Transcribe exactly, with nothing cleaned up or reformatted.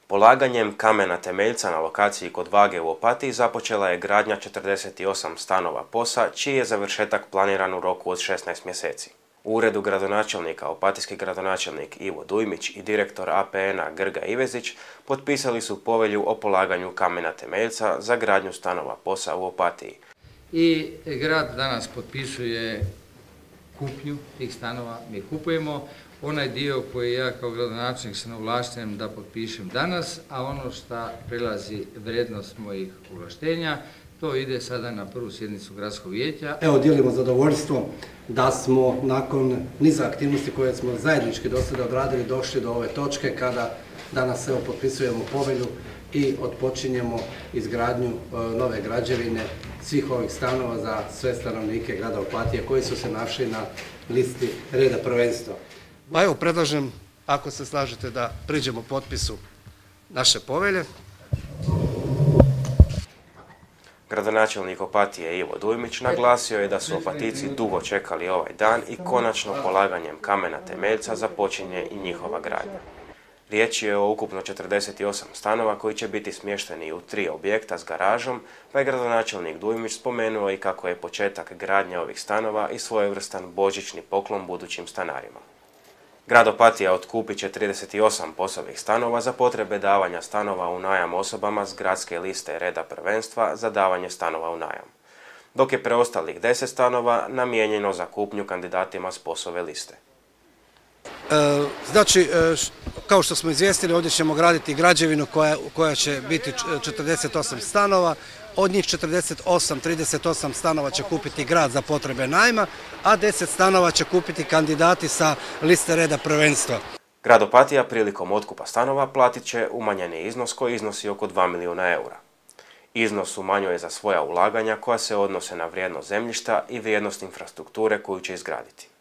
Polaganjem kamena temeljca na lokaciji kod Vage u Opatiji započela je gradnja četrdeset osam stanova POS-a, čiji je završetak planiran u roku od šesnaest mjeseci. U uredu gradonačelnika opatijski gradonačelnik Ivo Dujmić i direktor A P N-a Grga Ivezić potpisali su povelju o polaganju kamena temeljca za gradnju stanova POS-a u Opatiji. I grad danas potpisuje kupnju tih stanova, mi kupujemo. Onaj dio koji ja kao gradonačelnik sam ovlašten da potpišem danas, a ono što prelazi vrijednost mojih ovlaštenja, to ide sada na prvu sjednicu gradskog vijeća. Evo, dijelimo zadovoljstvo da smo nakon niza aktivnosti koje smo zajednički do sada odradili došli do ove točke kada danas evo potpisujemo povelju i otpočinjemo izgradnju nove građevine svih ovih stanova za sve stanovnike grada Opatije koji su se našli na listi reda prvenstva. Pa evo, predlažem, ako se slažete, da priđemo potpisu naše povelje. Gradonačelnik Opatije Ivo Dujmić naglasio je da su Opatijci dugo čekali ovaj dan i konačno polaganjem kamena temeljca započinje i njihova gradnja. Riječ je o ukupno četrdeset osam stanova koji će biti smješteni u tri objekta s garažom, pa je gradonačelnik Dujmić spomenuo i kako je početak gradnje ovih stanova i svojevrstan božićni poklon budućim stanarima. Grad Opatija otkupit će trideset osam POS-ovih stanova za potrebe davanja stanova u najam osobama s gradske liste reda prvenstva za davanje stanova u najam, dok je preostalih deset stanova namijenjeno za kupnju kandidatima s POS-ove liste. E, znači, e, kao što smo izvijestili, ovdje ćemo graditi građevinu koja, koja će biti četrdeset osam stanova. Od njih četrdeset osam, trideset osam stanova će kupiti grad za potrebe najma, a deset stanova će kupiti kandidati sa liste reda prvenstva. Grad Opatija prilikom otkupa stanova platit će umanjeni iznos koji iznosi oko dva milijuna eura. Iznos umanjuje za svoja ulaganja koja se odnose na vrijednost zemljišta i vrijednost infrastrukture koju će izgraditi.